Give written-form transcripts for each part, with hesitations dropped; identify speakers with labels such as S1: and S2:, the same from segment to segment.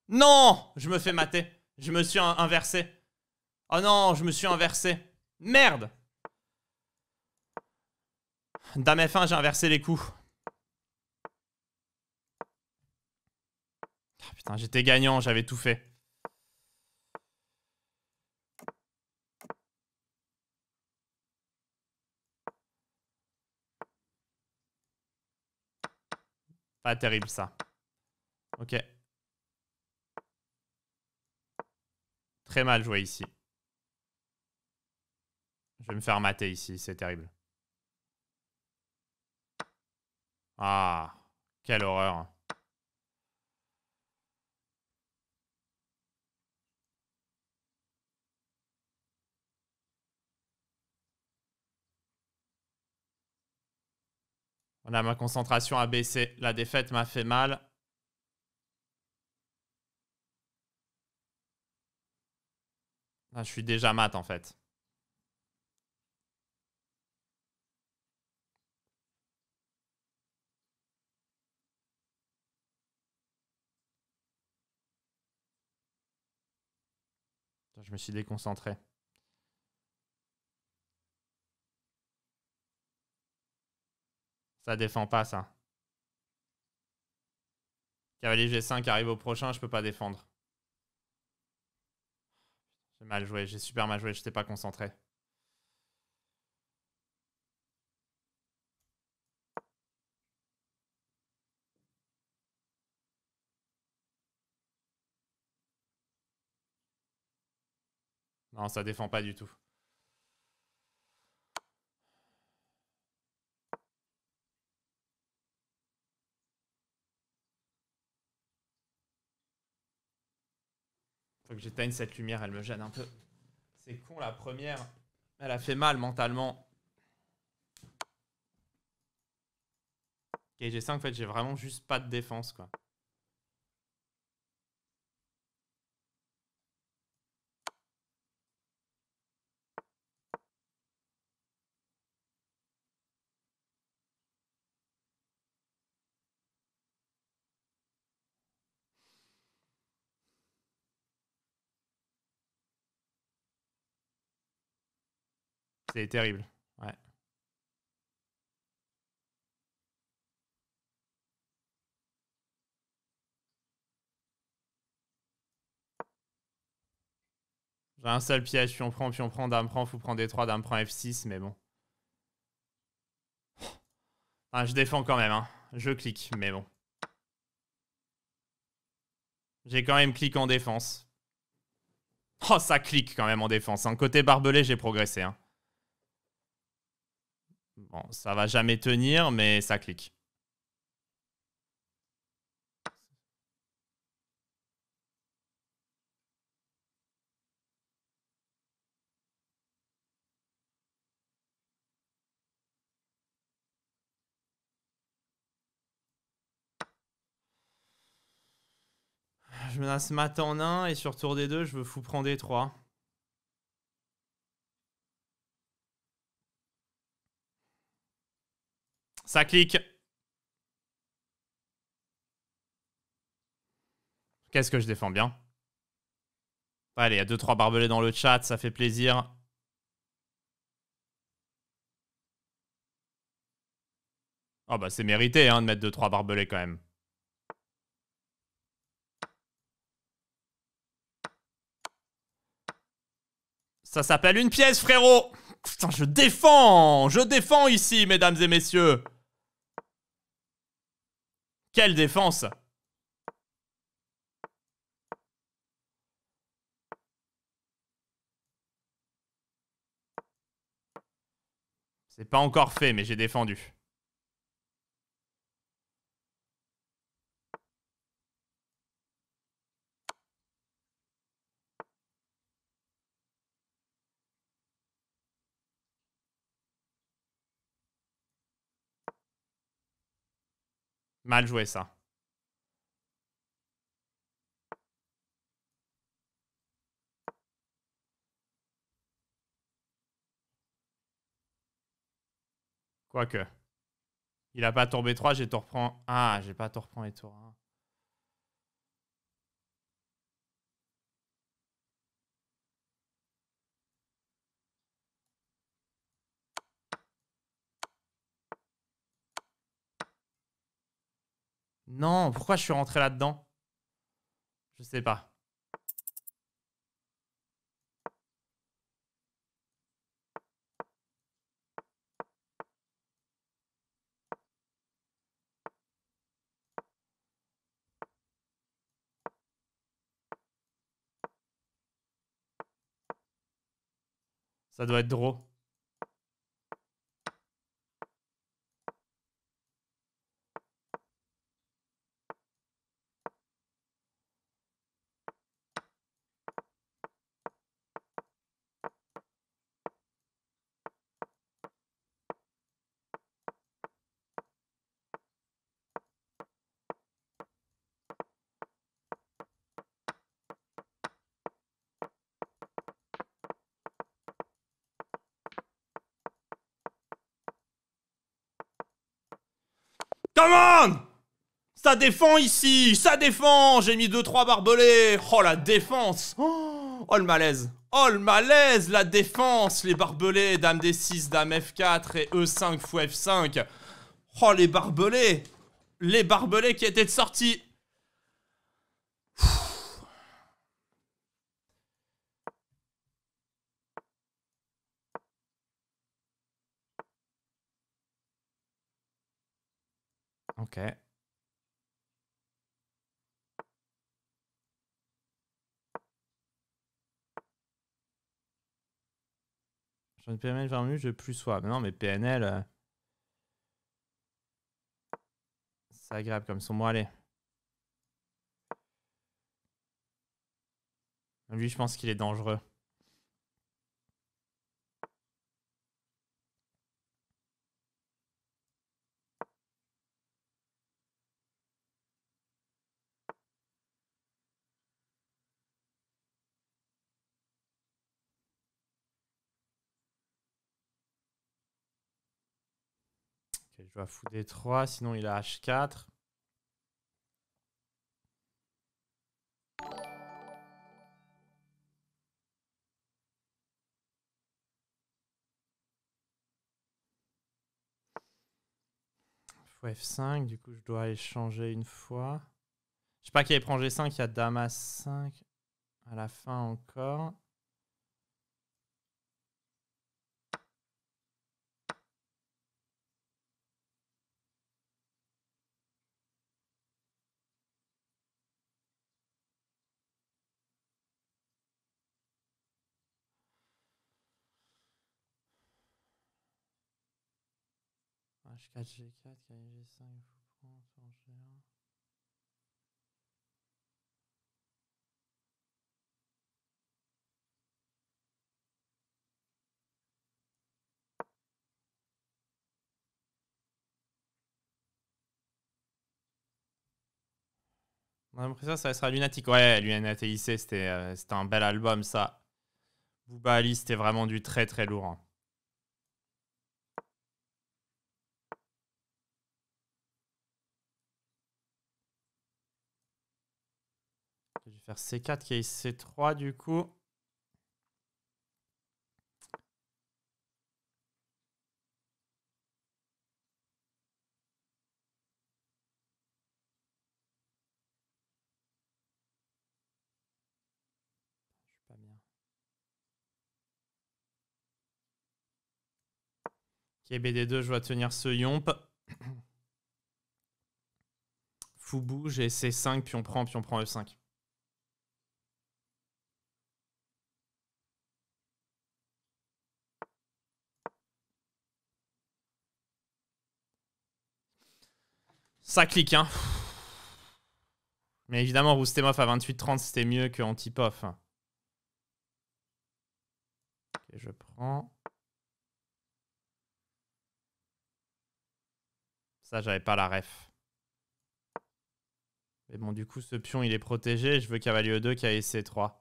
S1: Non! Je me fais mater. Je me suis inversé. Oh non, je me suis inversé. Merde! Dame F1, j'ai inversé les coups. Ah, putain, j'étais gagnant, j'avais tout fait. Pas terrible ça. Ok. Très mal joué ici. Je vais me faire mater ici, c'est terrible. Ah, quelle horreur. On a ma concentration a baissé. La défaite m'a fait mal. Ah, je suis déjà mat en fait. Je me suis déconcentré. Ça défend pas ça. Cavalier G5 arrive au prochain, je peux pas défendre. J'ai mal joué, j'ai super mal joué, j'étais pas concentré. Non, ça défend pas du tout. Faut que j'éteigne cette lumière, elle me gêne un peu. C'est con la première. Elle a fait mal mentalement. Ok, G5, en fait, j'ai vraiment juste pas de défense, quoi. C'est terrible. Ouais. J'ai un seul piège, pion prend, dame prend, fou prend D3, dame prend F6, mais bon. Ah, je défends quand même, hein. Je clique, mais bon. J'ai quand même cliqué en défense. Oh, ça clique quand même en défense. Hein. Côté barbelé, j'ai progressé. Hein. Bon, ça va jamais tenir, mais ça clique. Je menace mat en 1 et sur tour D2, je veux fou prendre D3. Ça clique. Qu'est-ce que je défends bien. Allez, il y a 2-3 barbelés dans le chat, ça fait plaisir. Oh bah c'est mérité hein, de mettre 2-3 barbelés quand même. Ça s'appelle une pièce, frérot. Putain, je défends ici, mesdames et messieurs. Quelle défense. C'est pas encore fait, mais j'ai défendu. Mal joué, ça. Quoique. Il a pas tour B3, j'ai tour reprend. Ah, j'ai pas tour reprend et tour 1. Non, pourquoi je suis rentré là-dedans? Je sais pas. Ça doit être drôle. Come on! Ça défend ici! Ça défend! J'ai mis 2-3 barbelés! Oh la défense! Oh le malaise! Oh le malaise! La défense! Les barbelés! Dame D6, Dame F4 et E5 fou F5! Oh les barbelés! Les barbelés qui étaient de sortie! Ok. J'en ai PNL 20 minutes, je plus sois. Mais non, mais PNL. C'est agréable comme son. Bon, allez. Lui, je pense qu'il est dangereux. Ok, je dois fou D3, sinon il a H4. Fou F5, du coup je dois échanger une fois. Je sais pas qui prend G5, il y a Dame A5 à la fin encore. H4, G4, G5, il faut prendre en G1. On a l'impression que ça sera Lunatic. Ouais, Lunatic, c'était un bel album ça. Booba Ali, c'était vraiment du très très lourd. Hein. Je vais faire C4 qui est C3 du coup. Je suis pas bien. Ok, BD2, je dois tenir ce yomp. Fou bouge et C5, puis on prend E5. Ça clique, hein. Mais évidemment, Roustemov à 28-30, c'était mieux que Antipov. Ok, je prends. Ça, j'avais pas la ref. Mais bon, du coup, ce pion, il est protégé. Je veux cavalier E2 qui a C3.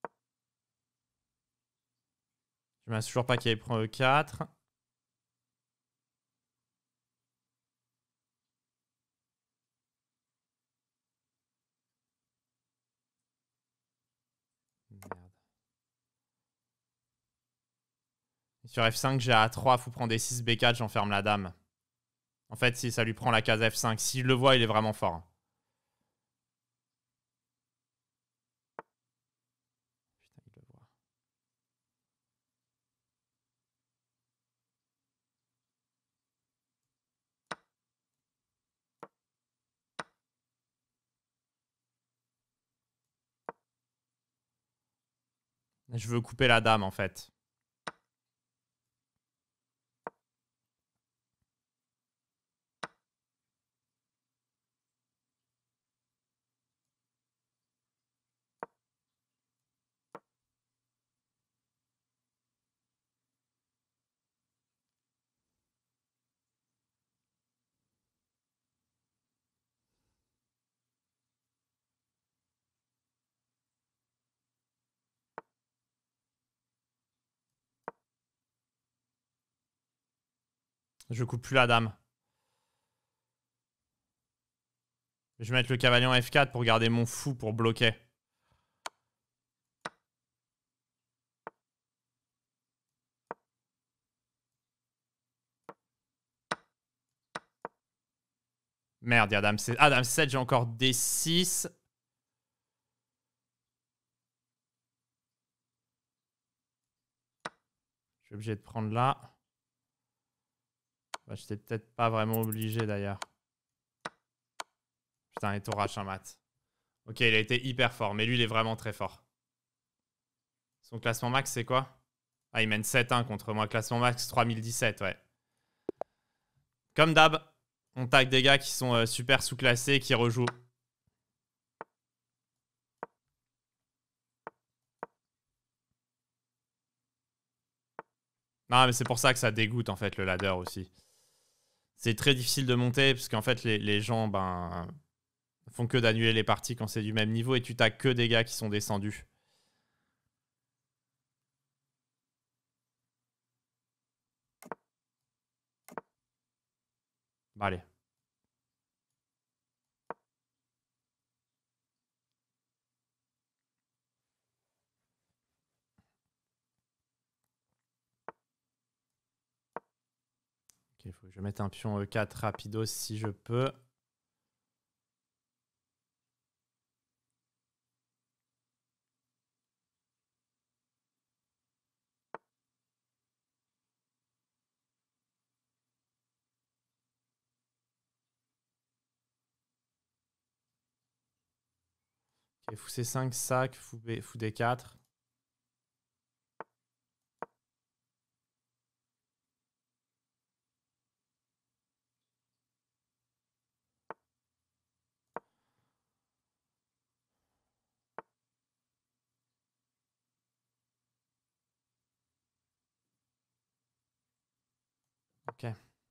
S1: Je ne toujours pas qu'il prend E4. Sur F5, j'ai A3, fou prend D6, B4, j'enferme la dame. En fait, si ça lui prend la case F5, s'il le voit, il est vraiment fort. Putain, il le voit. Je veux couper la dame, en fait. Je coupe plus la dame. Je vais mettre le cavalier en F4 pour garder mon fou pour bloquer. Merde, il y a dame C. Ah, dame 7, j'ai encore D6. Je suis obligé de prendre là. Bah, j'étais peut-être pas vraiment obligé d'ailleurs. Putain, et tour H1 mat. Ok, il a été hyper fort, mais lui, il est vraiment très fort. Son classement max, c'est quoi? Ah, il mène 7-1 contre moi. Classement max 3017, ouais. Comme d'hab, on tag des gars qui sont super sous-classés, qui rejouent. Non, mais c'est pour ça que ça dégoûte, en fait, le ladder aussi. C'est très difficile de monter, parce qu'en fait, les gens, ben, font que d'annuler les parties quand c'est du même niveau, et tu tags que des gars qui sont descendus. Bah, allez. Ok, faut que je mette un pion E4 rapidos si je peux. Ok, fou C5, sac, fou D4. Ok.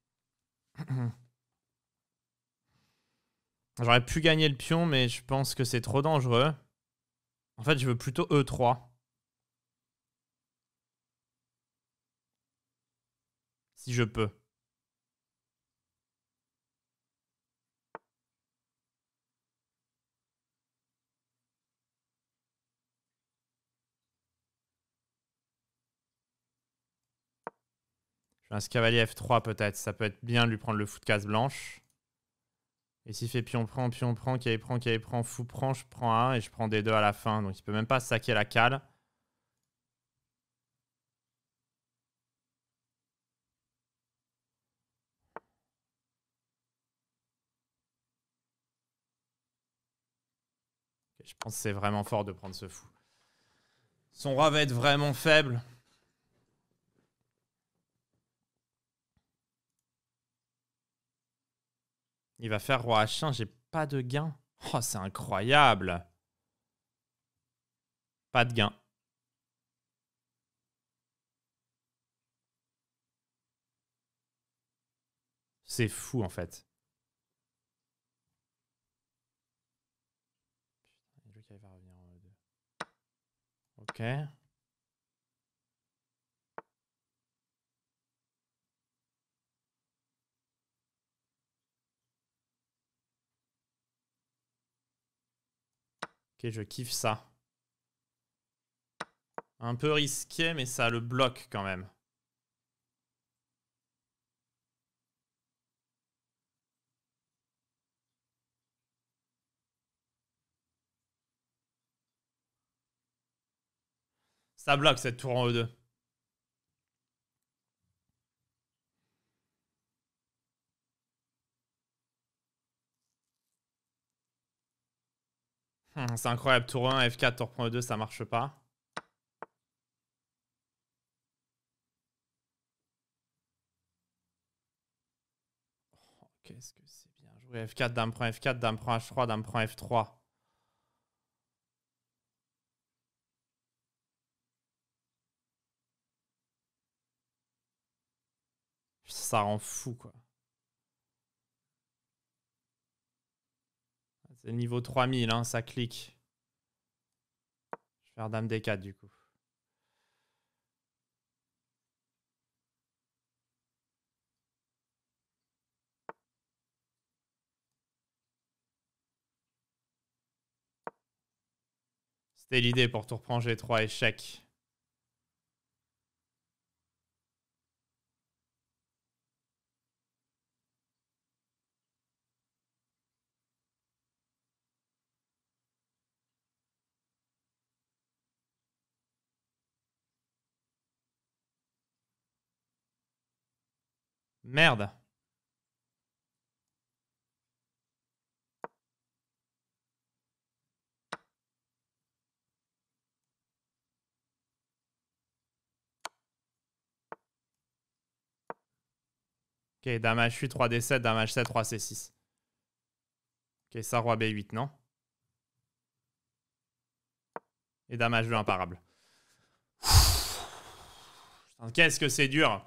S1: J'aurais pu gagner le pion, mais je pense que c'est trop dangereux. En fait, je veux plutôt E3. Si je peux. Je fais un cavalier F3 peut-être. Ça peut être bien de lui prendre le fou de case blanche. Et s'il fait pion prend, cavalier prend, fou prend, je prends un et je prends D2 à la fin. Donc il peut même pas saquer la cale. Okay, je pense que c'est vraiment fort de prendre ce fou. Son roi va être vraiment faible. Il va faire roi H1, j'ai pas de gain. Oh, c'est incroyable. Pas de gain. C'est fou en fait. Putain, il va revenir en E2. Ok. Ok, je kiffe ça. Un peu risqué, mais ça le bloque quand même. Ça bloque cette tour en E2. C'est incroyable, tour 1, F4, tour prend E2, ça marche pas. Oh, qu'est-ce que c'est bien joué. F4, dame prend F4, dame prend H3, dame prend F3. Ça rend fou, quoi. C'est niveau 3000, hein, ça clique. Je vais faire dame D4, du coup. C'était l'idée pour tour prend G3, échec. Merde. Ok, dame H8, 3D7, dame H7, 3C6. Ok, ça, roi B8, non? Et dame H2 imparable. Qu'est-ce que c'est dur.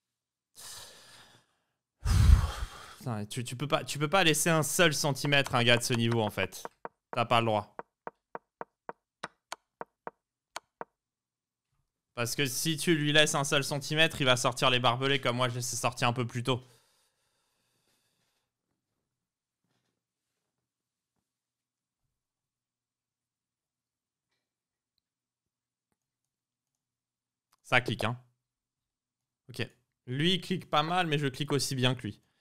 S1: Putain, tu peux pas laisser un seul centimètre à un gars de ce niveau, en fait. T'as pas le droit. Parce que si tu lui laisses un seul centimètre, il va sortir les barbelés comme moi je les ai sortis un peu plus tôt. Ça clique, hein. Ok. Lui, il clique pas mal, mais je clique aussi bien que lui.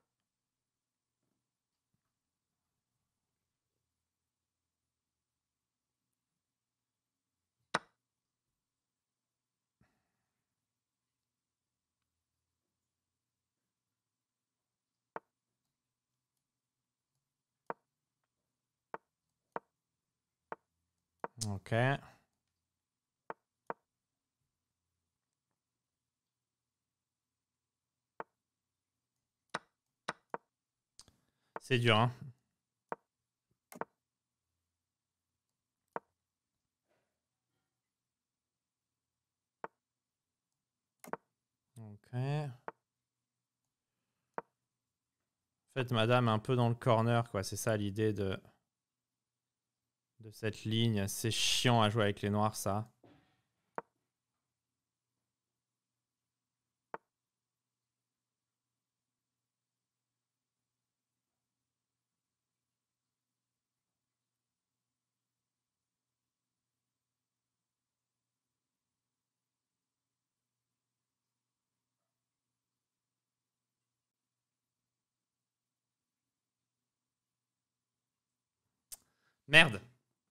S1: Ok. C'est dur, hein. Ok. En fait, madame est un peu dans le corner, quoi. C'est ça l'idée de cette ligne. C'est chiant à jouer avec les noirs, ça. Merde.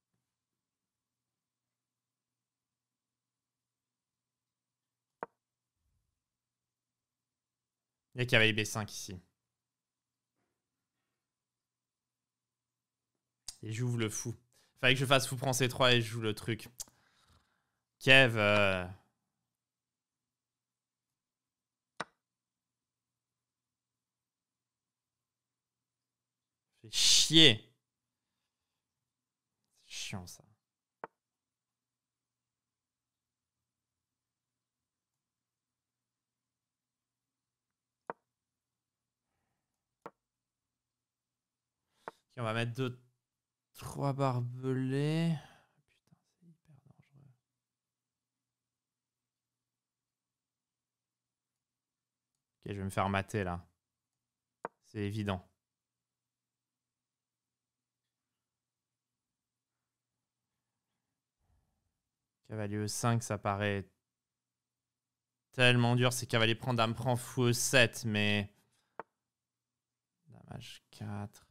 S1: Il y a cavalier B5 ici. Et j'ouvre le fou. Fallait que je fasse fou prend C3 et je joue le truc. Kev. Fait chier. C'est chiant, ça. Ok, on va mettre 3 barbelés. Putain, c'est hyper dangereux. Ok, je vais me faire mater, là. C'est évident. Cavalier E5, ça paraît tellement dur. C'est cavalier prend, dame prend, fou E7, mais... Dame H4.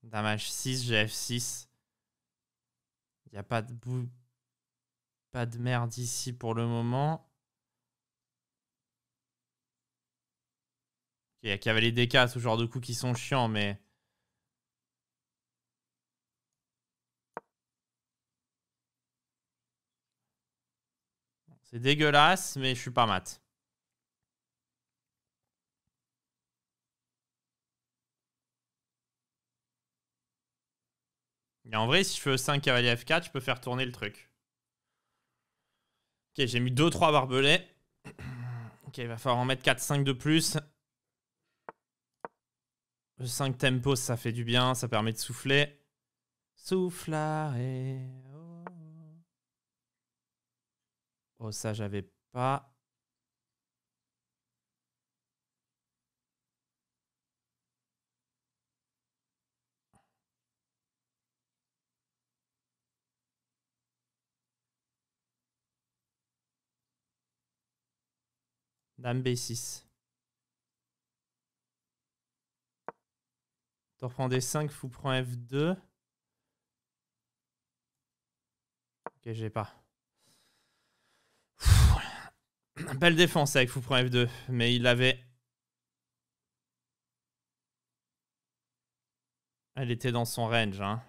S1: Dame H6, j'ai F6. Il n'y a pas de pas de merde ici pour le moment. Il y a cavalier D4, ce genre de coups qui sont chiants, mais... C'est dégueulasse, mais je suis pas mat. Et en vrai, si je fais E5 cavalier F4, je peux faire tourner le truc. Ok, j'ai mis 2-3 barbelés. Ok, il va falloir en mettre 4-5 de plus. E5 tempo, ça fait du bien, ça permet de souffler. Soufflare. Oh, ça, j'avais pas. Dame B6. Tour prend D5, fou prend F2. Ok, j'ai pas. Belle défense avec fou prend F2, mais il avait... Elle était dans son range, hein.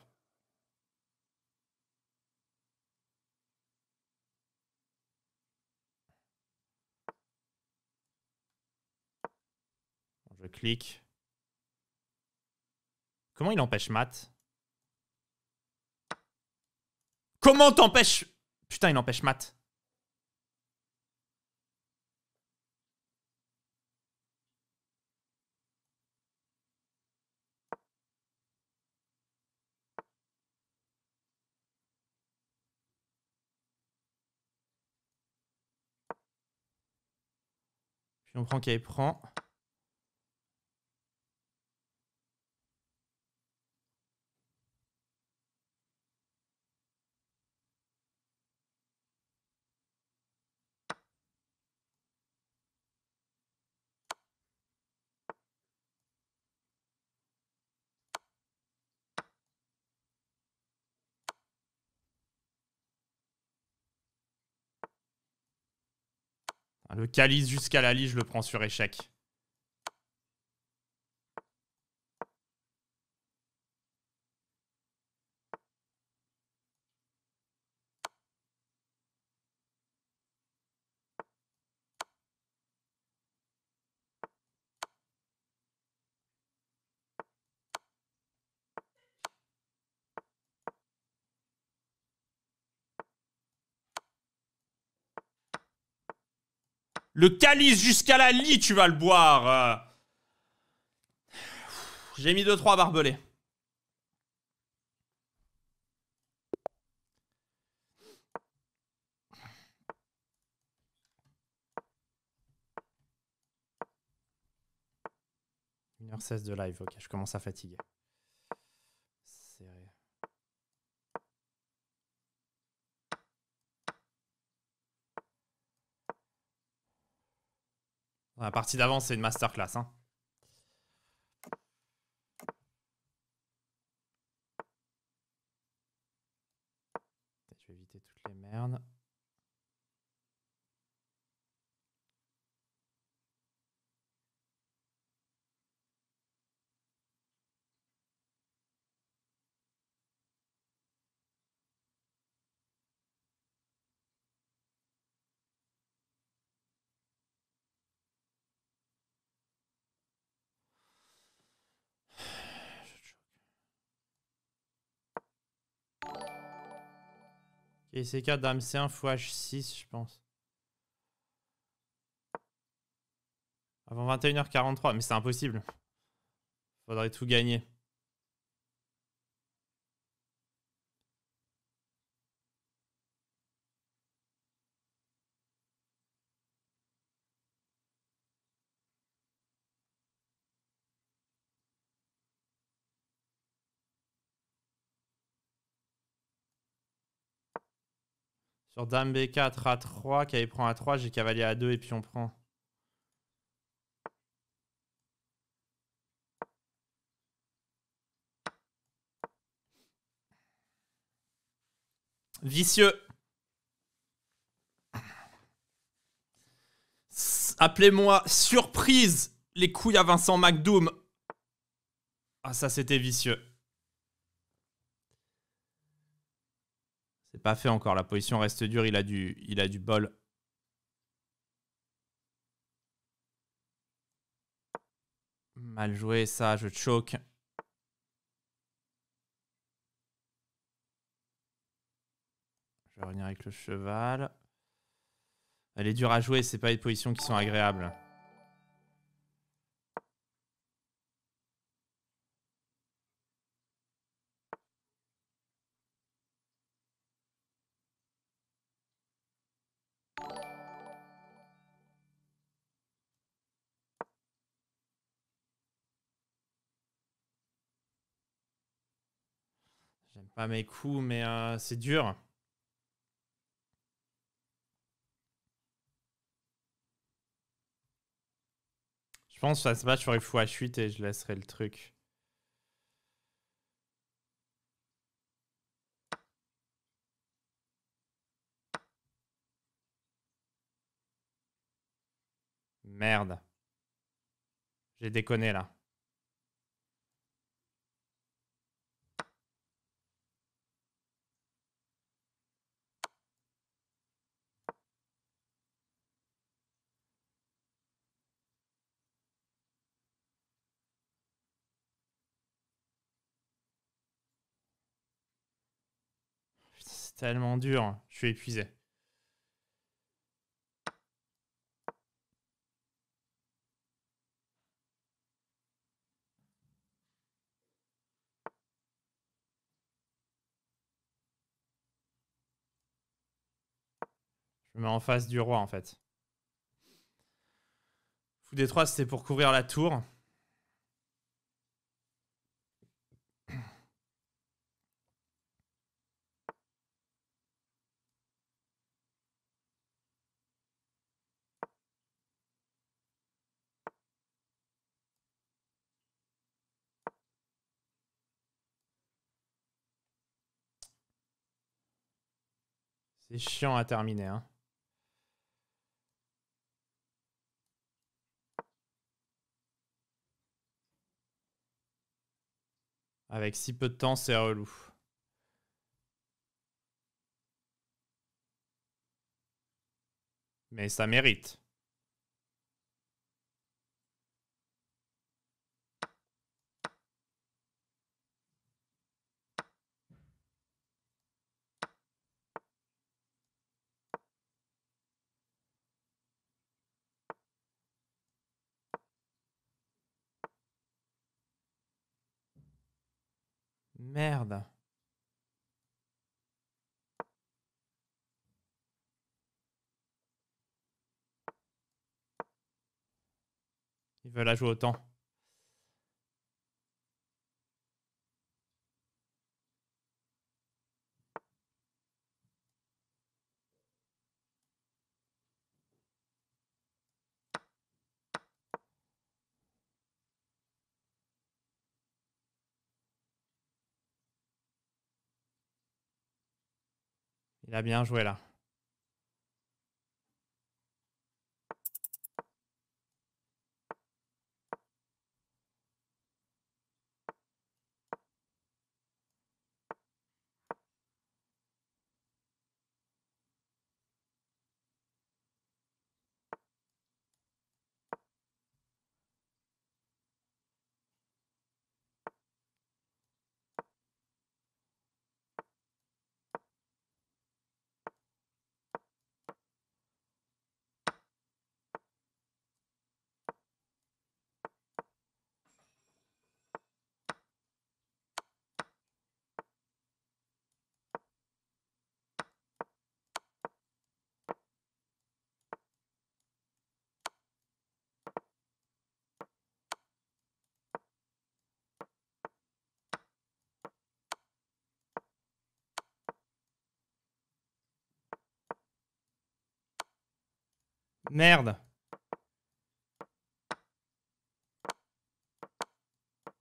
S1: Je clique. Comment il empêche mat? Comment t'empêches? Putain, il empêche mat. Puis on prend qu'il prend. Le calice jusqu'à la lie, je le prends sur échec. Le calice jusqu'à la lie, tu vas le boire. J'ai mis 2-3 barbelés. « 1h16 de live, ok, je commence à fatiguer. Serré. La partie d'avant, c'est une masterclass, hein. Je vais éviter toutes les merdes. Ok, C4, dame C1, fou H6, je pense. Avant 21h43, mais c'est impossible. Faudrait tout gagner. Sur dame B4, A3, cavalier prend A3, j'ai cavalier A2 et puis on prend. Vicieux. Appelez-moi surprise. Les couilles à Vincent McDoom. Ah, ça, c'était vicieux. C'est pas fait encore. La position reste dure. Il a du bol. Mal joué, ça. Je choke. Je vais revenir avec le cheval. Elle est dure à jouer. C'est pas des positions qui sont agréables. J'aime pas mes coups, mais c'est dur. Je pense que ça se bat, je ferai fou H8 et je laisserai le truc. Merde. J'ai déconné là. C'est tellement dur. Je suis épuisé. Je me mets en face du roi en fait. Fou D3, c'était pour couvrir la tour. C'est chiant à terminer, hein. Avec si peu de temps, c'est relou. Mais ça mérite. Merde. Ils veulent la jouer autant. Il a bien joué là. Merde.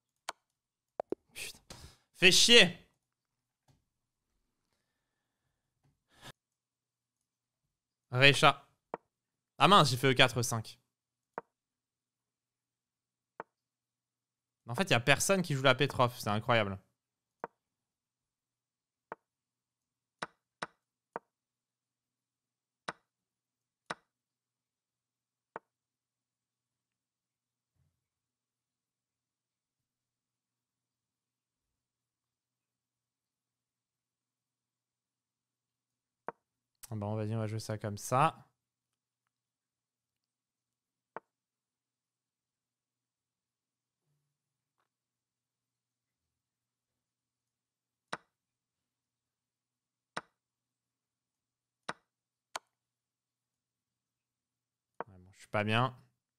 S1: Putain. Fais chier. Récha. Ah mince, j'ai fait E4, E5. En fait, il n'y a personne qui joue la Petrov. C'est incroyable. Bon, vas-y, on va jouer ça comme ça. Ouais, bon, je suis pas bien.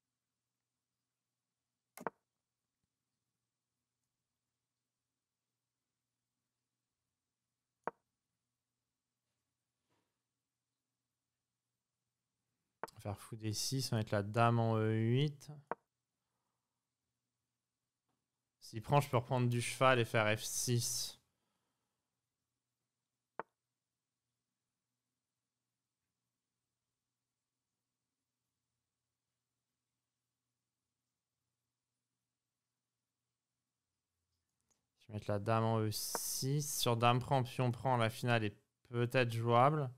S1: On va faire fou D6, on va mettre la dame en E8. S'il prend, je peux reprendre du cheval et faire F6. Je vais mettre la dame en E6. Sur dame prend, pion prend, la finale est peut-être jouable.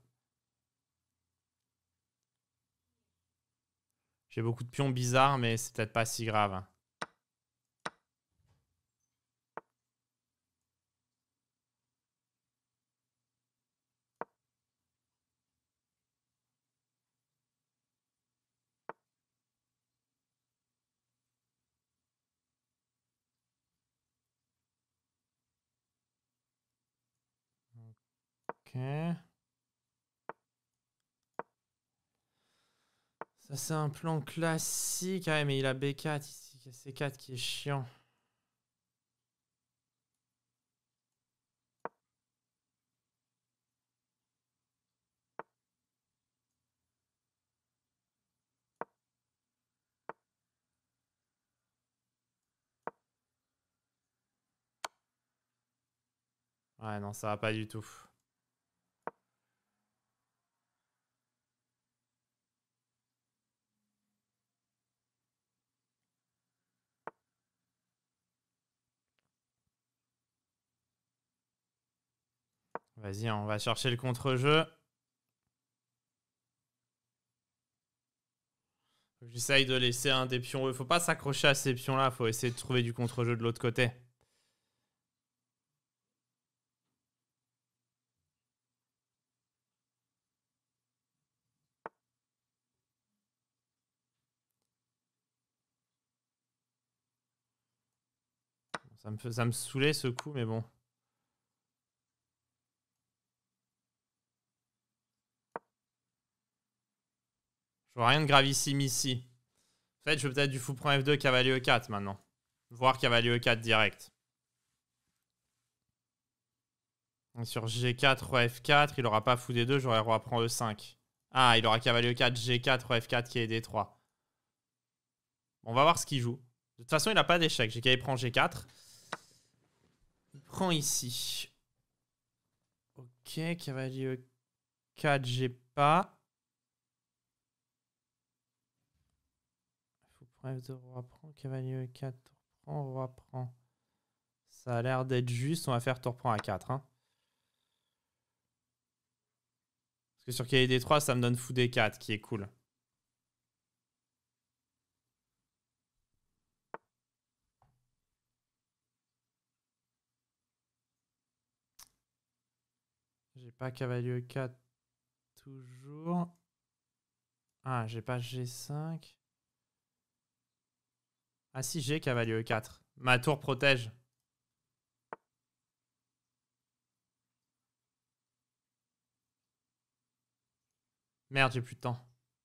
S1: J'ai beaucoup de pions bizarres, mais c'est peut-être pas si grave. Ok. Ça, c'est un plan classique. Ah ouais, mais il a B4 ici. Il y a C4 qui est chiant. Ouais, non, ça va pas du tout. Vas-y, on va chercher le contre-jeu. J'essaye de laisser un des pions. Il faut pas s'accrocher à ces pions-là. Il faut essayer de trouver du contre-jeu de l'autre côté. Ça me saoulait ce coup, mais bon. Je vois rien de gravissime ici. En fait, je veux peut-être du fou prend F2, cavalier E4 maintenant. Voire cavalier E4 direct. Et sur G4, roi F4, il aura pas fou D2, j'aurai roi prend E5. Ah, il aura cavalier E4, G4, roi F4 qui est D3. On va voir ce qu'il joue. De toute façon, il n'a pas d'échec. J'ai qu'à prend G4. Il prend ici. Ok, cavalier E4, j'ai pas. Fou prend F2, roi prend, cavalier E4, tour prend, roi prend. Ça a l'air d'être juste. On va faire tour prend A4. Hein. Parce que sur cavalier D3, ça me donne fou D4, qui est cool. J'ai pas cavalier E4 toujours. Ah, j'ai pas G5. Ah si, j'ai cavalier E4. Ma tour protège. Merde, j'ai plus de temps.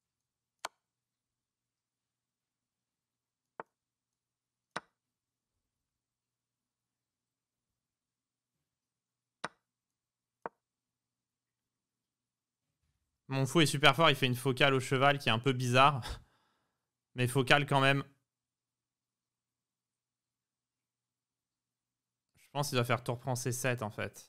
S1: Mon fou est super fort, il fait une focale au cheval qui est un peu bizarre. Mais focale quand même. Je pense qu'il doit faire tour prend C7 en fait.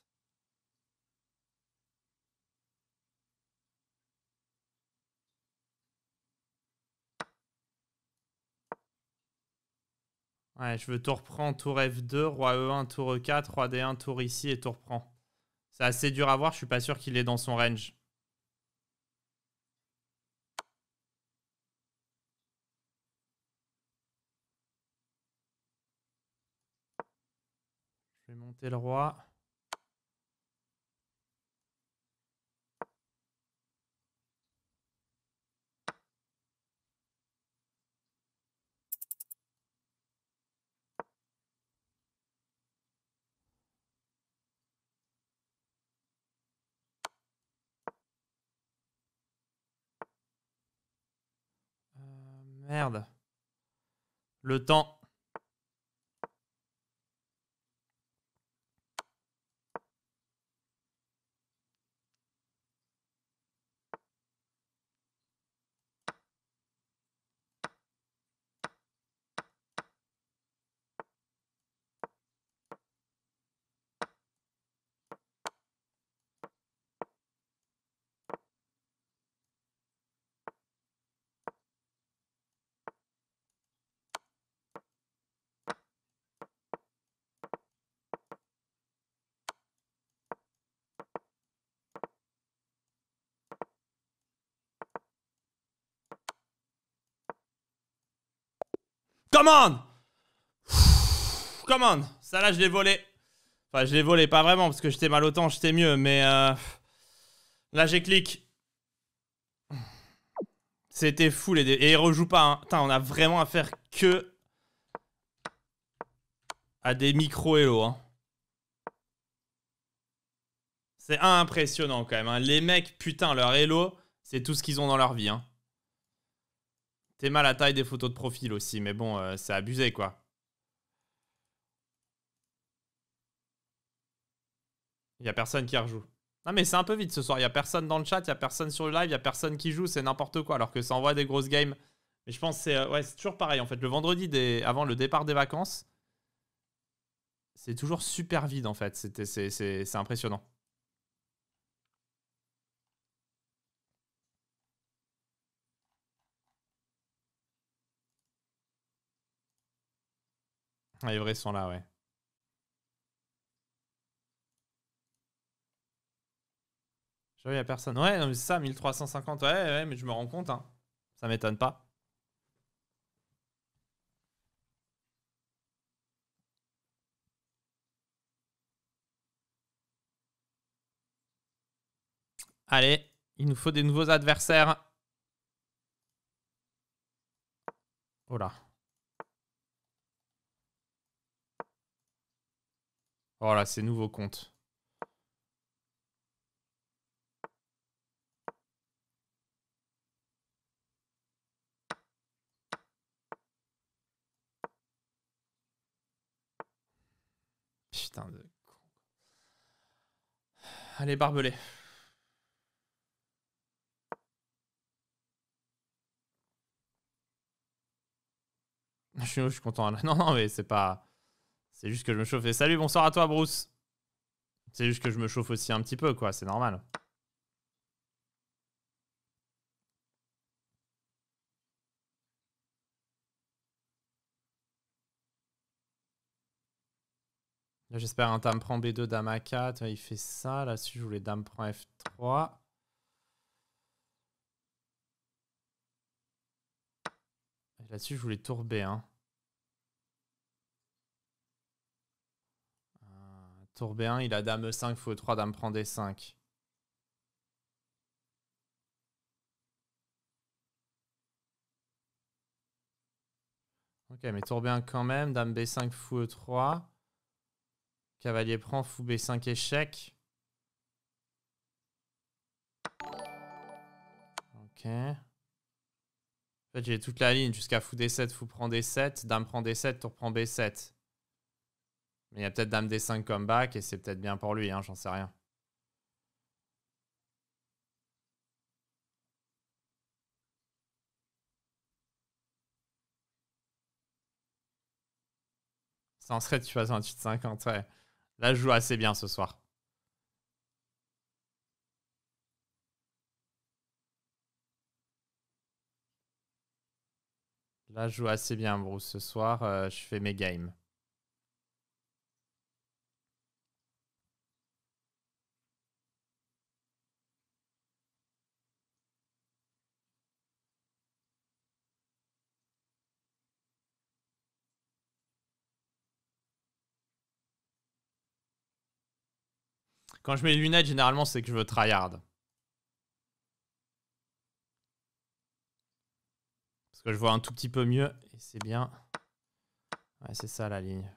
S1: Ouais, je veux tour reprend, tour F2, roi E1, tour E4, roi D1, tour ici et tour reprend. C'est assez dur à voir, je suis pas sûr qu'il est dans son range. Je vais monter le roi. Merde. Le temps. Come on! Come on! Ça là, je l'ai volé. Enfin, je l'ai volé, pas vraiment, parce que j'étais mal au temps, j'étais mieux, mais là, j'ai clic. C'était fou, les dés. Et il rejoue pas, hein. Putain, on a vraiment affaire que à des micro-hello, hein. C'est impressionnant, quand même, hein. Les mecs, putain, leur hello, c'est tout ce qu'ils ont dans leur vie, hein. T'es mal à taille des photos de profil aussi, mais bon, c'est abusé, quoi. Il y a personne qui rejoue. Non mais c'est un peu vite ce soir, il y a personne dans le chat, il y a personne sur le live, il y a personne qui joue, c'est n'importe quoi alors que ça envoie des grosses games. Mais je pense que c'est ouais, c'est toujours pareil en fait, le vendredi avant le départ des vacances, c'est toujours super vide en fait, c'est impressionnant. Ah, les vrais sont là, ouais. Je vois, il y a personne. Ouais, non mais c'est ça, 1350, ouais, mais je me rends compte, hein. Ça m'étonne pas. Allez, il nous faut des nouveaux adversaires. Oh là. Oh là, c'est nouveau compte. Putain de con. Allez, barbelé. Je suis content. Non, non, mais c'est pas... C'est juste que je me chauffe. Et salut, bonsoir à toi, Bruce. C'est juste que je me chauffe aussi un petit peu, quoi. C'est normal. Là, j'espère un dame prend B2, dame A4. Il fait ça. Là-dessus, je voulais dame prend F3. Là-dessus, je voulais tour B1. Tour B1, il a dame E5, fou E3, dame prend D5. Ok, mais tour B1 quand même. Dame B5, fou E3. Cavalier prend, fou B5, échec. Ok. En fait, j'ai toute la ligne jusqu'à fou D7, fou prend D7. Dame prend D7, tour prend B7. Mais il y a peut-être dame D5 comme back et c'est peut-être bien pour lui, hein, j'en sais rien. Ça en serait tu passes un 8-50, ouais. Là, je joue assez bien ce soir. Là, je joue assez bien, Bruce. Ce soir, je fais mes games. Quand je mets les lunettes, généralement, c'est que je veux tryhard. Parce que je vois un tout petit peu mieux et c'est bien. Ouais, c'est ça la ligne.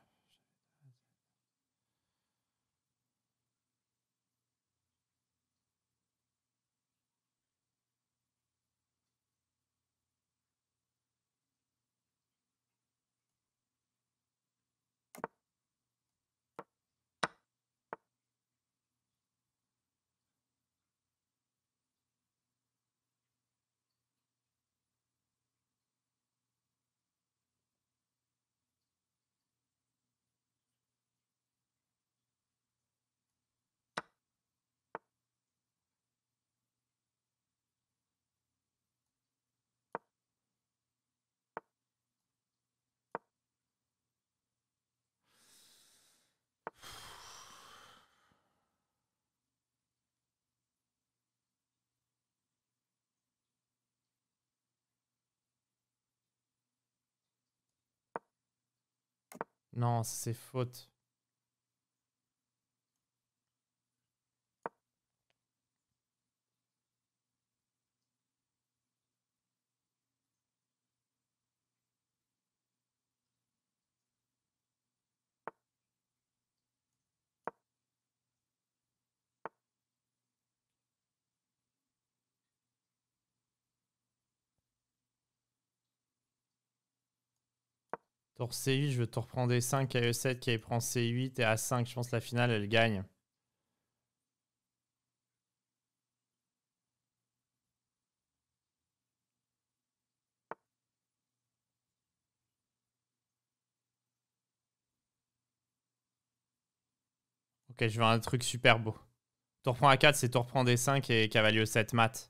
S1: Non, c'est faute. Tour C8, je veux tour prendre D5, KE7, qui prend C8 et A5. Je pense que la finale, elle gagne. Ok, je veux un truc super beau. Tour prend A4, c'est tour prend D5 et cavalier E7 mat.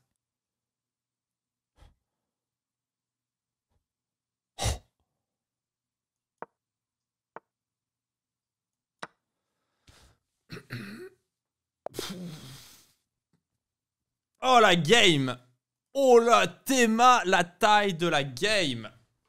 S1: Oh la game! Oh la théma, la taille de la game!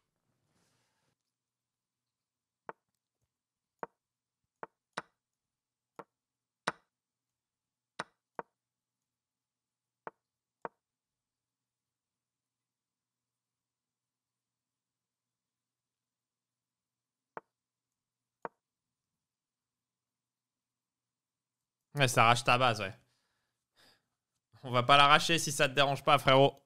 S1: Ouais, ça arrache ta base, ouais. On va pas l'arracher si ça te dérange pas, frérot.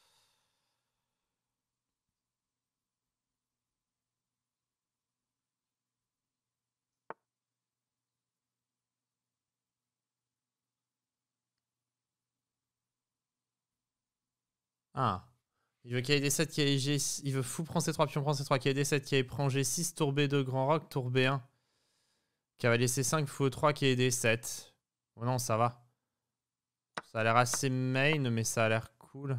S1: Ah. Il veut qu'il y ait D7, qu'il y ait G6. Il veut fou prendre C3, pion prend C3, qu'il y ait D7, qu'il y ait prend G6, tour B2, grand roc, tour B1. Cavalier C5, fou E3, qu'il y ait D7. Oh non, ça va. Ça a l'air assez main, mais ça a l'air cool.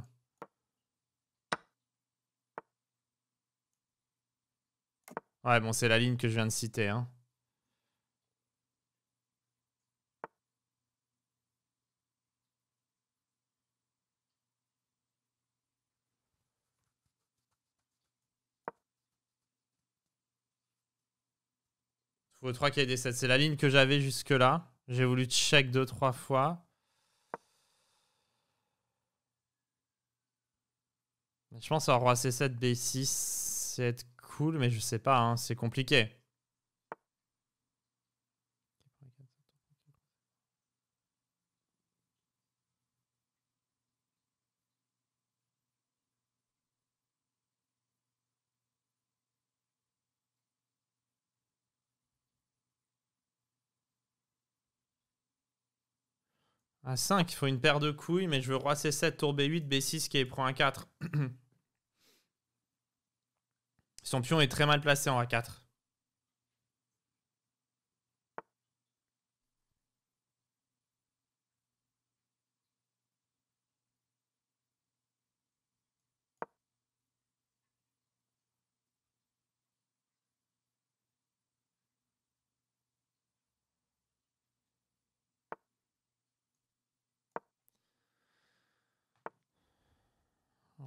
S1: Ouais, bon, c'est la ligne que je viens de citer, hein. Fou E3, qu'il y ait D7. C'est la ligne que j'avais jusque-là. J'ai voulu check 2-3 fois. Je pense à roi C7, B6, c'est être cool, mais je sais pas, hein, c'est compliqué. À 5, il faut une paire de couilles, mais je veux roi C7, tour B8, B6 qui prend un 4. Son pion est très mal placé en A4.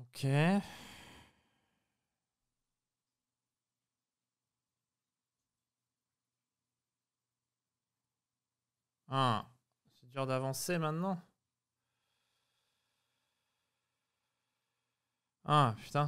S1: Ok. Ah, c'est dur d'avancer maintenant. Ah, putain.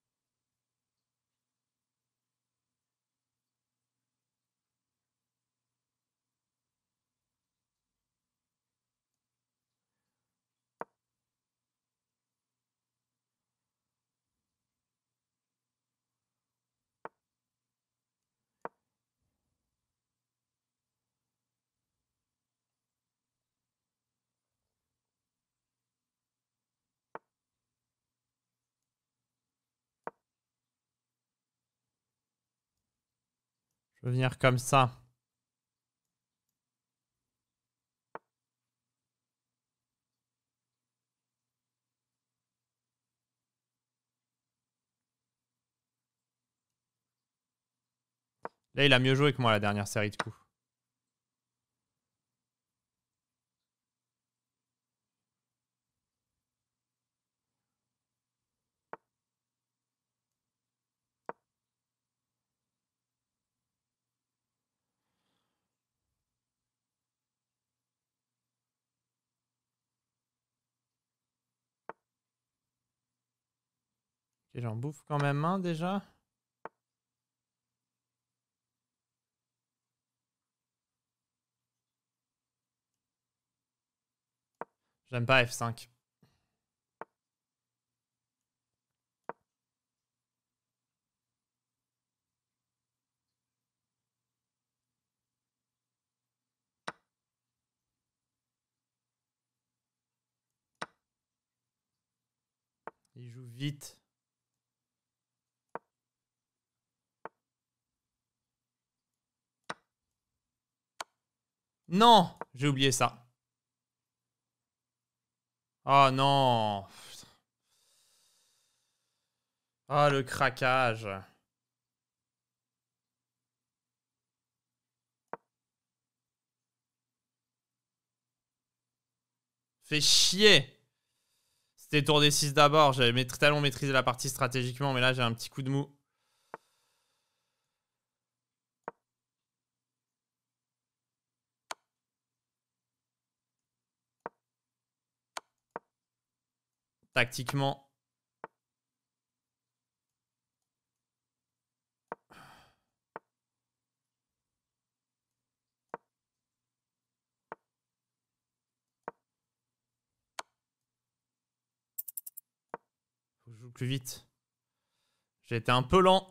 S1: Je veux venir comme ça. Là, il a mieux joué que moi la dernière série de coups. Ok, j'en bouffe quand même un déjà. J'aime pas F5. Il joue vite. Non, j'ai oublié ça. Oh non. Oh le craquage. Fait chier. C'était tour des 6 d'abord. J'avais tellement maîtrisé la partie stratégiquement, mais là j'ai un petit coup de mou. Tactiquement. Faut que je joue plus vite. J'ai été un peu lent.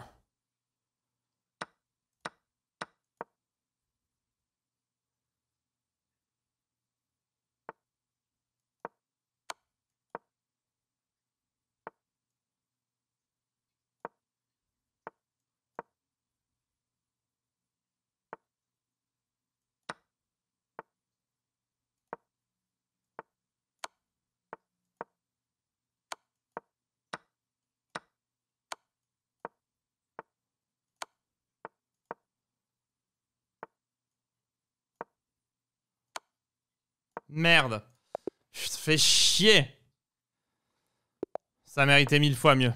S1: Merde. Ça fait chier. Ça méritait 1000 fois mieux.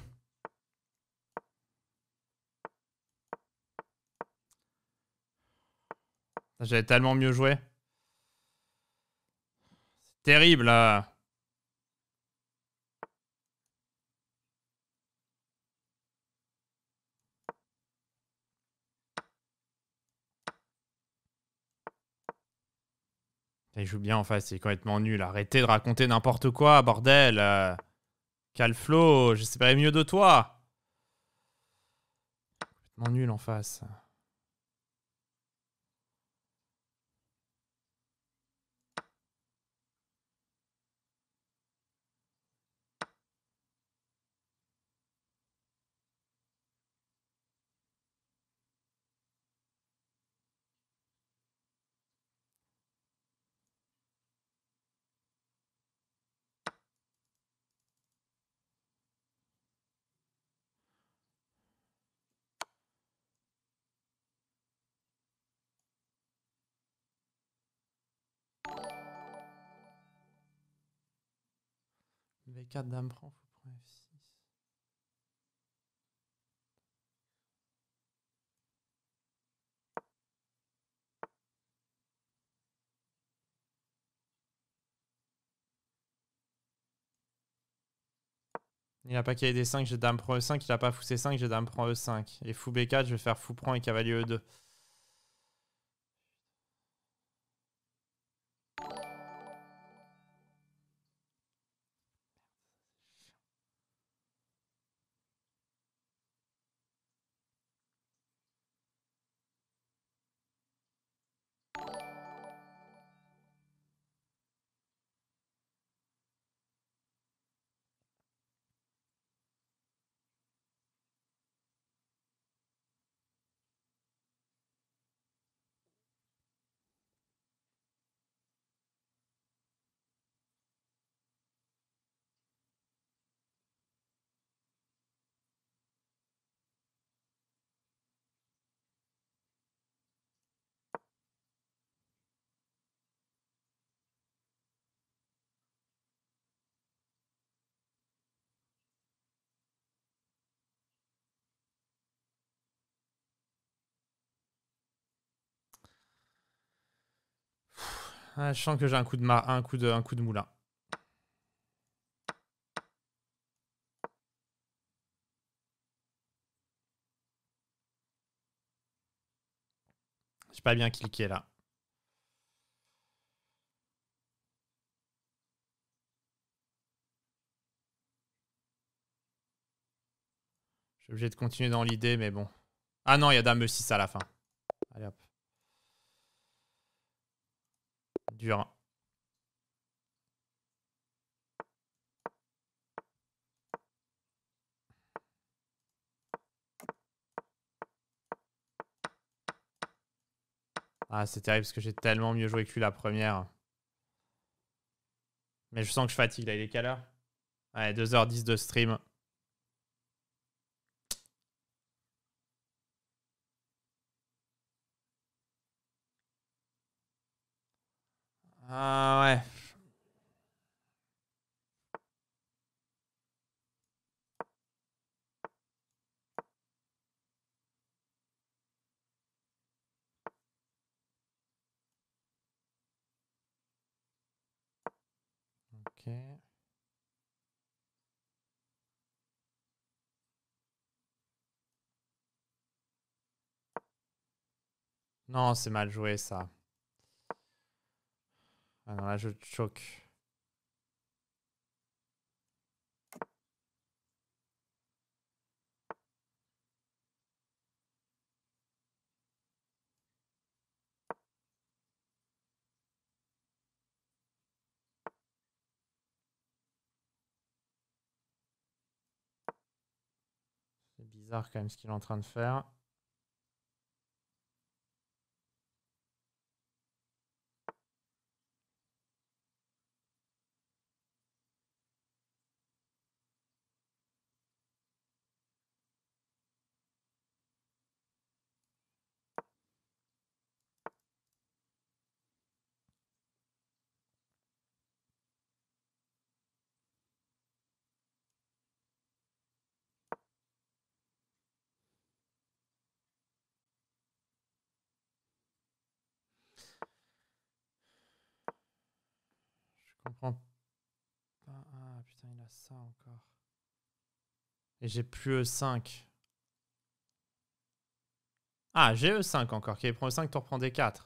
S1: J'avais tellement mieux joué. C'est terrible là. Il joue bien en face, il est complètement nul. Arrêtez de raconter n'importe quoi, bordel. Calflo, j'espérais mieux de toi. Complètement nul en face. V4 dame prend, faut prendre F6. Il a pas cavalier D5, j'ai dame prend E5. Il a pas fou C5, j'ai dame prend E5. Et fou B4, je vais faire fou prend et cavalier E2. Ah, je sens que j'ai un coup de moulin. J'ai pas bien cliqué là. Je suis obligé de continuer dans l'idée, mais bon. Ah non, il y a dame E6 à la fin. Allez hop. Dur. Ah, c'est terrible parce que j'ai tellement mieux joué que lui la première. Mais je sens que je fatigue là, il est quelle heure? Ouais, 2h10 de stream. Ah ouais. Ok. Non, c'est mal joué ça. Ah non, là je choque. C'est bizarre quand même ce qu'il est en train de faire. Je comprends pas. Ah putain, il a ça encore. Et j'ai plus E5. Ah, j'ai E5 encore. Qui prend E5, tu reprends D4.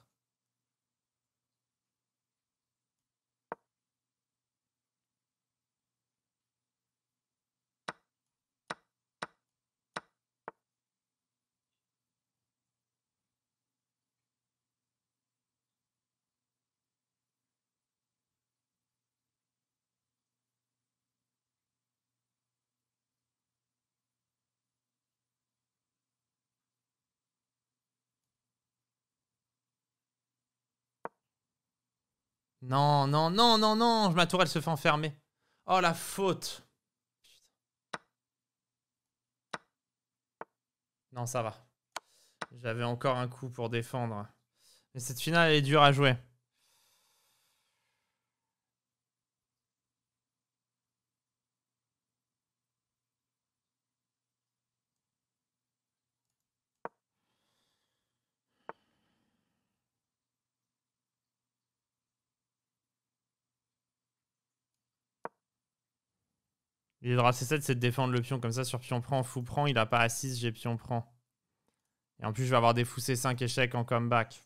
S1: Non, non, non, non, non. Ma tourelle se fait enfermer. Oh, la faute. Non, ça va. J'avais encore un coup pour défendre. Mais cette finale, elle est dure à jouer. Il aura C7, c'est de défendre le pion. Comme ça, sur pion prend, fou prend, il a pas A6, j'ai pion prend. Et en plus, je vais avoir des fous C5 échecs en comeback.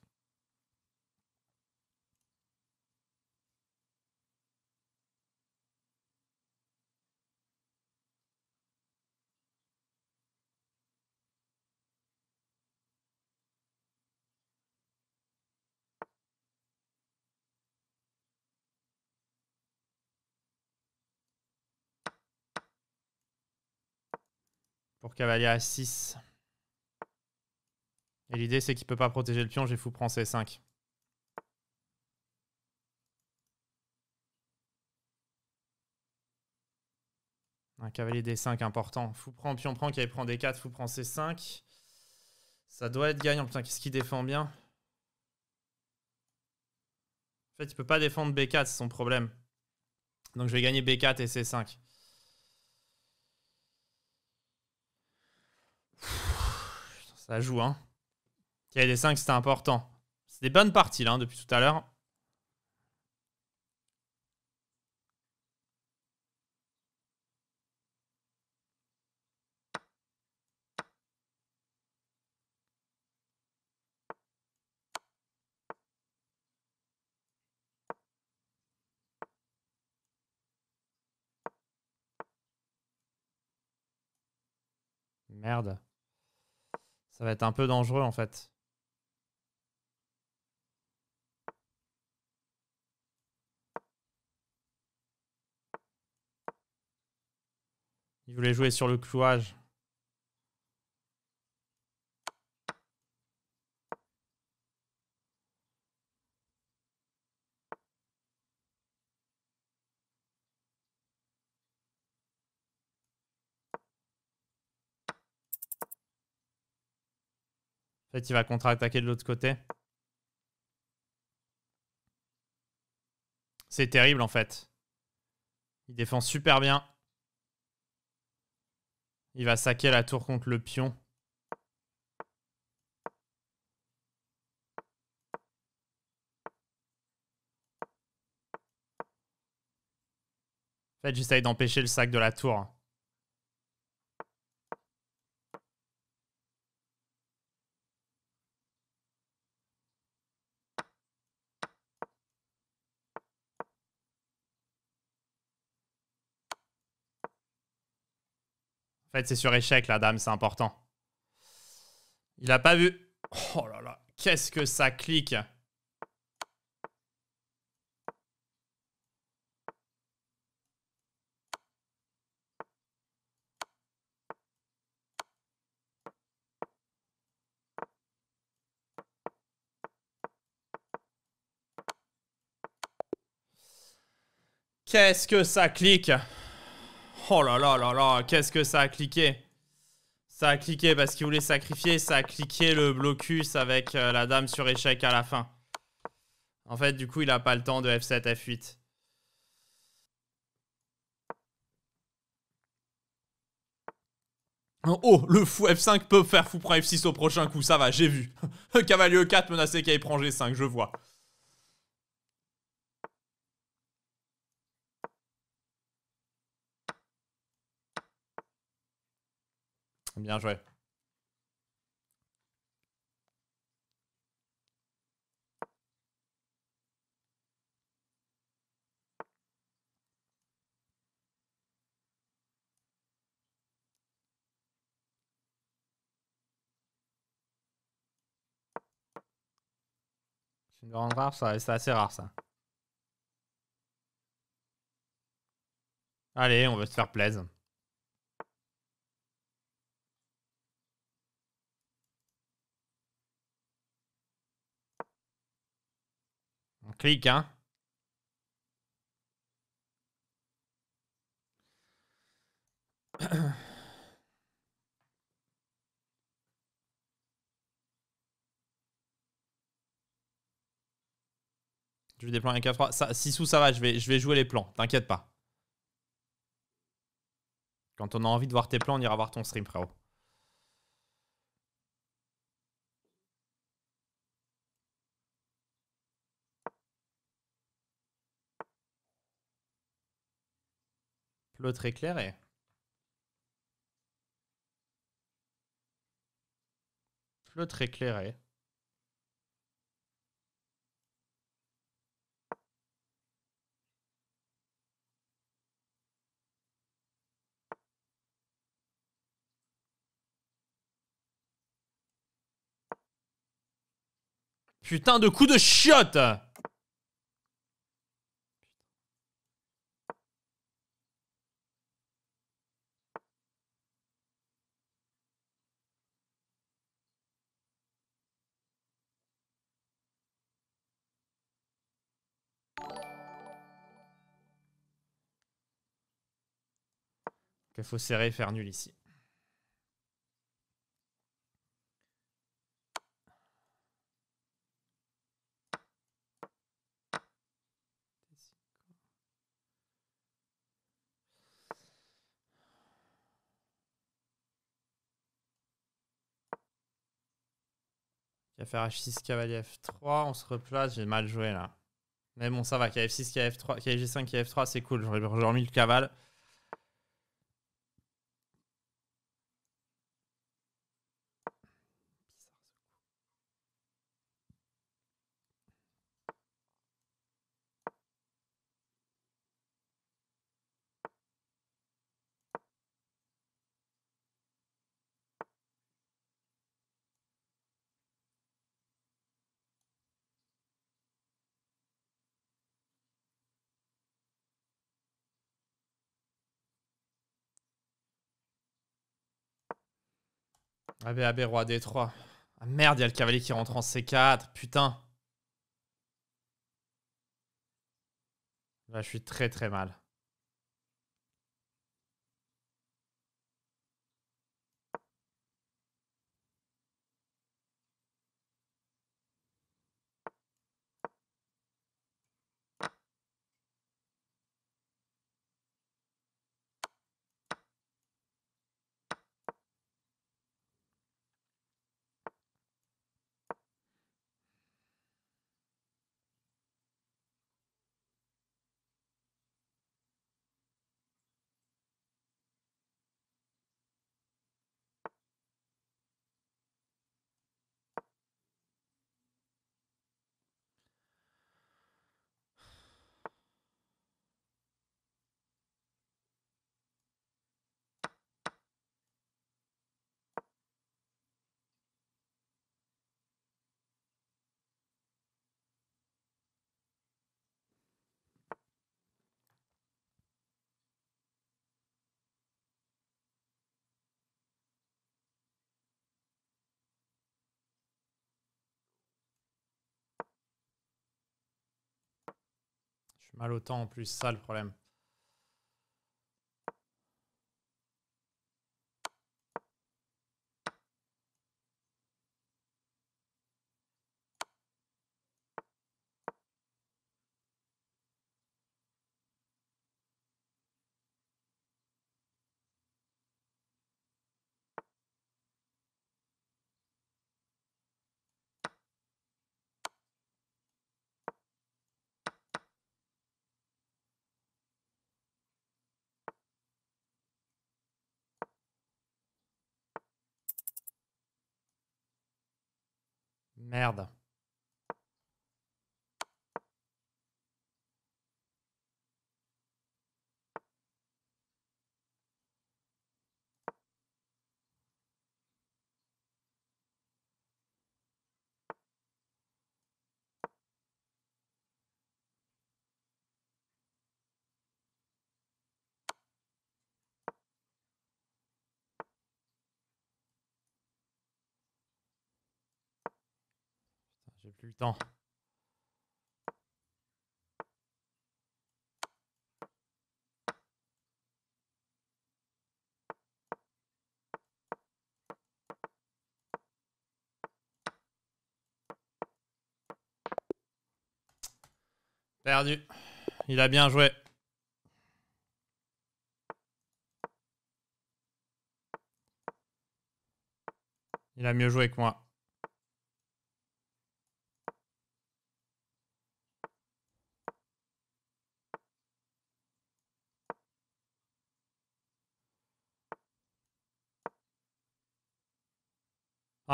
S1: Pour cavalier A6. Et l'idée, c'est qu'il peut pas protéger le pion, j'ai fou prend C5. Un cavalier D5 important. Fou prend, pion prend, cavalier prend D4, fou prend C5. Ça doit être gagnant. Putain, qu'est-ce qu'il défend bien? En fait, il peut pas défendre B4, c'est son problème. Donc je vais gagner B4 et C5. Ça joue, hein. Cavalier D5, c'était important. C'est des bonnes parties, là, hein, depuis tout à l'heure. Merde. Ça va être un peu dangereux, en fait. Il voulait jouer sur le clouage. En fait, il va contre-attaquer de l'autre côté. C'est terrible, en fait. Il défend super bien. Il va saquer la tour contre le pion. En fait, j'essaye d'empêcher le sac de la tour. En fait, c'est sur échec, la dame, c'est important. Il a pas vu. Oh là là, qu'est-ce que ça clique. Qu'est-ce que ça clique. Oh là là là là, qu'est-ce que ça a cliqué. Ça a cliqué parce qu'il voulait sacrifier, ça a cliqué le blocus avec la dame sur échec à la fin. En fait, du coup, il a pas le temps de F7, F8. Oh, le fou F5 peut faire fou prend F6 au prochain coup, ça va, j'ai vu. Cavalier E4 menacé qu'il prend G5, je vois. Bien joué. C'est une grande rare, ça, c'est assez rare ça. Allez, on va se faire plaisir. On clique, hein. Je vais déployer un 4-3. 6 sous, ça va, je vais jouer les plans, t'inquiète pas. Quand on a envie de voir tes plans, on ira voir ton stream, frérot. L'autre éclairé. Feutre éclairé. Putain de coup de chiotte! Il faut serrer et faire nul ici. Il va faire H6, cavalier F3. On se replace. J'ai mal joué là. Mais bon, ça va. Cavalier F6, cavalier F3, cavalier G5, cavalier F3, c'est cool. J'aurais remis le cavale. AB, AB, roi D3. Ah merde, il y a le cavalier qui rentre en C4. Putain. Là, je suis très très mal. Je suis mal au temps en plus, ça le problème. Merde. J'ai plus le temps. Perdu. Il a bien joué. Il a mieux joué que moi.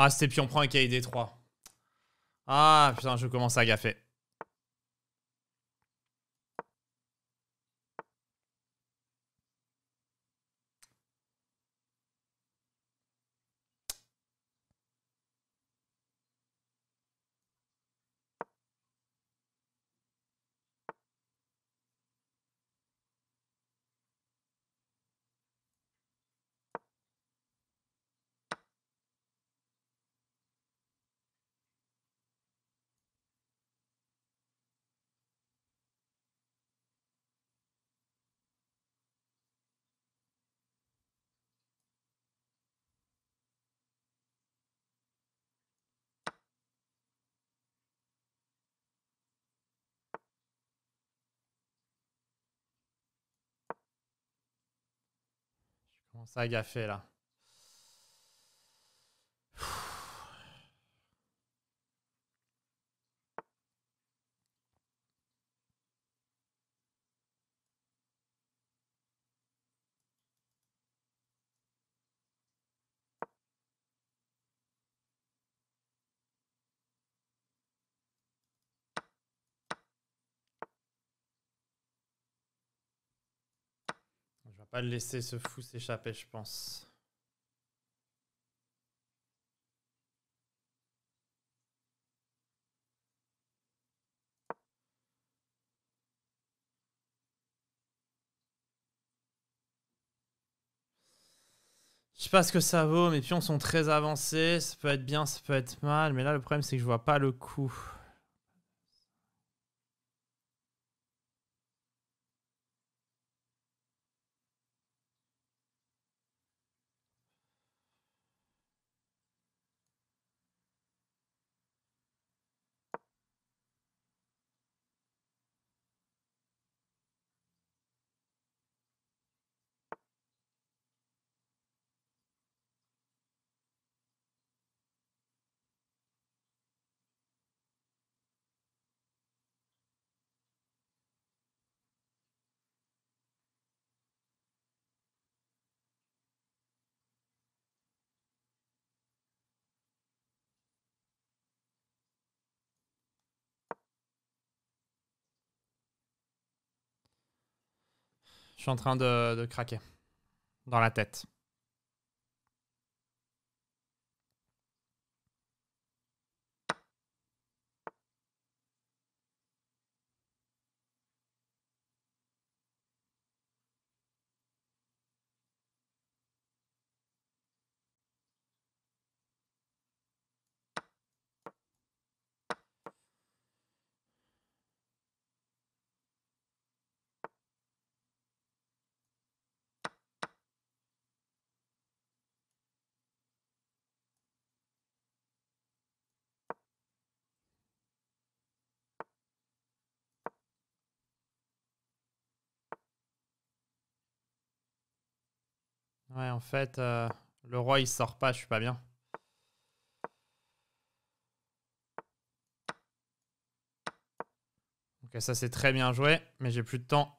S1: Ah, c'était pion prend un KD3. Ah, putain, je commence à gaffer. Je commence à gaffer là. Je vais pas le laisser ce fou s'échapper, je pense. Je sais pas ce que ça vaut, mes pions sont très avancés. Ça peut être bien, ça peut être mal. Mais là, le problème, c'est que je vois pas le coup. Je suis en train de craquer. Dans la tête. Ouais, en fait, le roi, il sort pas, je suis pas bien. Ok, ça, c'est très bien joué, mais j'ai plus de temps.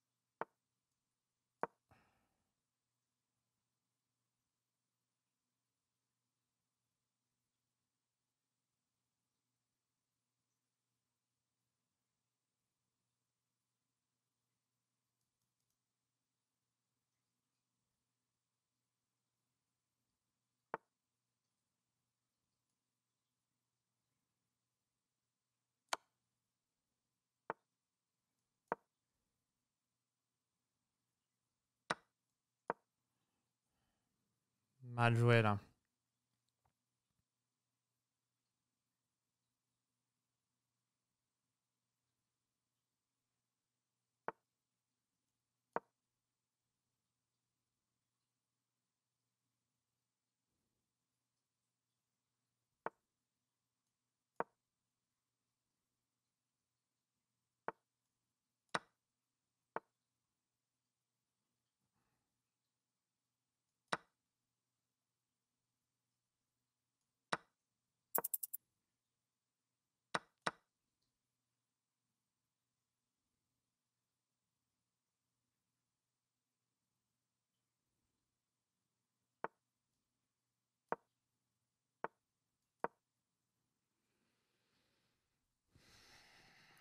S1: Mal joué, là.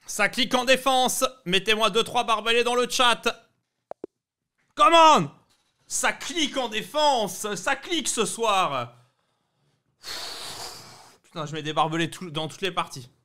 S1: Ça clique en défense. Mettez-moi 2-3 barbelés dans le chat. Come on! Ça clique en défense. Ça clique ce soir. Putain, je mets des barbelés dans toutes les parties.